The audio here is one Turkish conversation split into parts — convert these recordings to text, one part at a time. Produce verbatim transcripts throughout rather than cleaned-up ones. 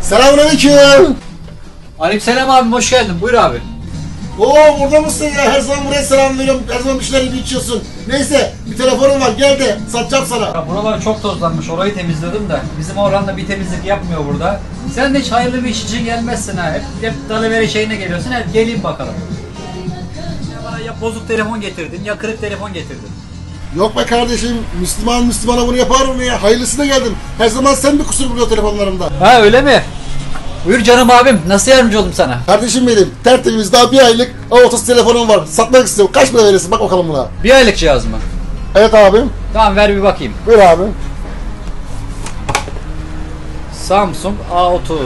Selamünaleyküm. Aleykümselam abi, hoş geldin. Buyur abi. Oo, burada mısın ya? Her zaman buraya selam veriyorum. Her zaman bir şeyler içiyorsun. Neyse, bir telefonum var. Gel de satacağım sana. Ya buralar çok tozlanmış. Orayı temizledim de. Bizim Orhan bir temizlik yapmıyor burada. Sen de hiç hayırlı bir iş için gelmezsin ha. Hep, hep dalaveri şeyine geliyorsun. Hep geleyim bakalım. Ya bana ya bozuk telefon getirdin ya kırık telefon getirdin. Yok be kardeşim. Müslüman Müslümana bunu yapar mı ya? Hayırlısına geldim. Her zaman sen bir kusur buluyor telefonlarımda. Ha öyle mi? Buyur canım abim. Nasıl yardımcı oldum sana? Kardeşim benim. Tertemiz daha bir aylık otuz telefonum var. Satmak istiyorum. Kaç para verirsin? Bak bakalım buna. Bir aylık cihaz mı? Evet abim. Tamam, ver bir bakayım. Buyur abi. Samsung A otuz.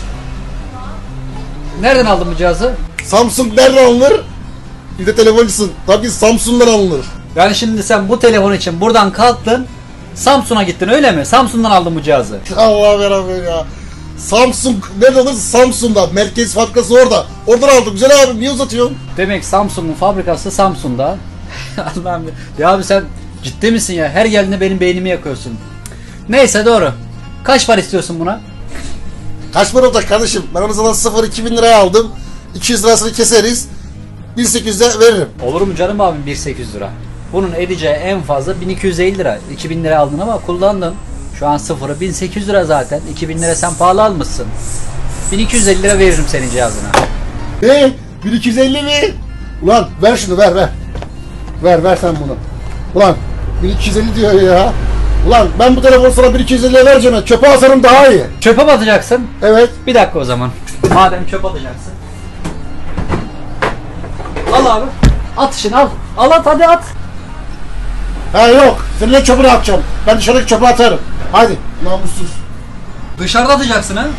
Nereden aldın bu cihazı? Samsung nereden alınır? Bir de telefoncusun. Tabii Samsung'dan alınır. Yani şimdi sen bu telefon için buradan kalktın, Samsung'a gittin öyle mi? Samsung'dan aldın bu cihazı. Allah beraber ya. Samsung nerede alır? Samsung'da. Merkez fabrikası orada. Oradan aldım. Güzel abi. Niye uzatıyorsun? Demek Samsung'un fabrikası Samsung'da. Allah'ım ya. Ya abi sen ciddi misin ya? Her geldiğinde benim beynimi yakıyorsun. Neyse, doğru. Kaç para istiyorsun buna? Kaç para olacak kardeşim? Ben onu zaman sıfır iki bin liraya aldım. iki yüz lirasını keseriz. bin sekiz yüze veririm. Olur mu canım abim, bin sekiz yüz lira? Bunun edeceği en fazla bin iki yüz elli lira. iki bin lira aldın ama kullandın. Şu an sıfırı bin sekiz yüz lira zaten. iki bin lira sen pahalı almışsın. bin iki yüz elli lira veririm senin cihazına. Ne? bin iki yüz elli mi? Ulan ver şunu, ver ver. Ver ver sen bunu. Ulan bin iki yüz elli diyor ya. Ulan ben bu telefonu sana bin iki yüz elliye vereceğim. Çöpe atarım daha iyi. Çöpe mi atacaksın? Evet. Bir dakika o zaman. Madem çöp atacaksın. Al abi. At işini al. Al at, hadi at. Ha yok. Seninle çöpünü atacağım. Ben dışarıdaki çöpe atarım. Hadi. Namussuz. Dışarıda atacaksın ha.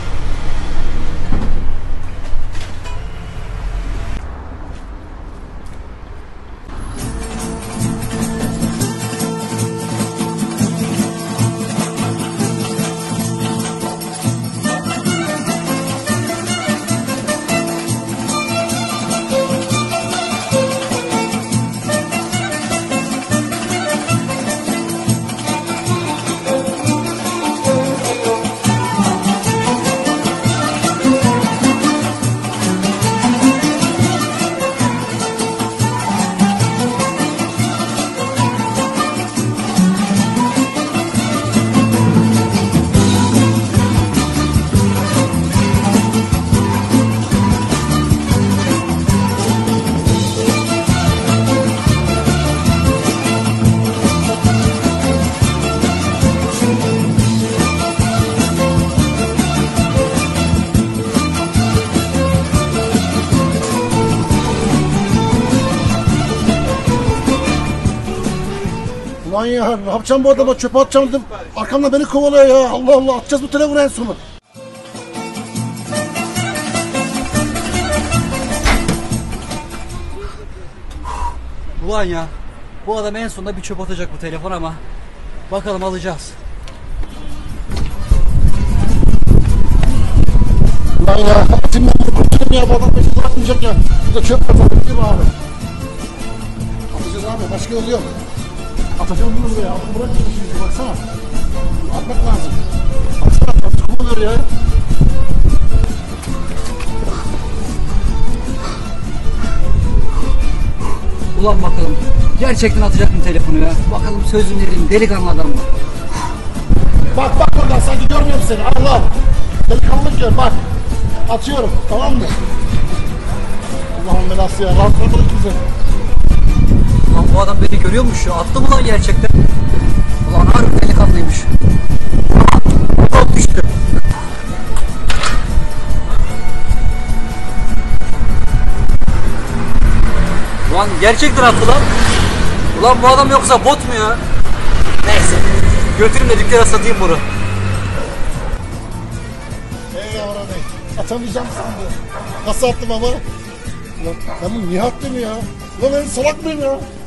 Ulan ya ne yapacağım bu adama, çöpe atacağım dedim. Arkamda beni kovalıyor ya. Allah Allah, atacağız bu telefonu en sonu. Ulan ya. Bu adam en sonunda bir çöp atacak bu telefon ama. Bakalım alacağız. Ulan ya şimdi ben bunu kurtulayım ya. Bu adam beni bırakmayacak ya. Burada çöp atalım değil mi abi? Atacağız abi, başka yolu yok. Atacağım bunu buraya. Atın bırakmıyor şimdi, baksana. Atmak lazım. Atsana, atık oluyor ya. Ulan bakalım. Gerçekten atacak mı telefonu ya? Bakalım, sözünü vereyim. Delikanlı adam mı? Bak bak buradan, sanki görmüyorum seni. Allah. Delikanlılık gör bak. Atıyorum, tamam mı? Allah'ım belası ya. Rahatlamadın bizi. Lan bu adam beni görüyormuş ya. Attı mı lan gerçekten? Ulan harbi delikanlıymış. Top düştü. Ulan gerçekten attı lan. Ulan bu adam yoksa bot mu ya? Neyse. Götürün de dükkana satayım bunu. Ey yavrum ey. Atamayacağım sandım. Nasıl attım ama? Ulan ben bunu niye attım ya? Ulan ben salak mıyım ya?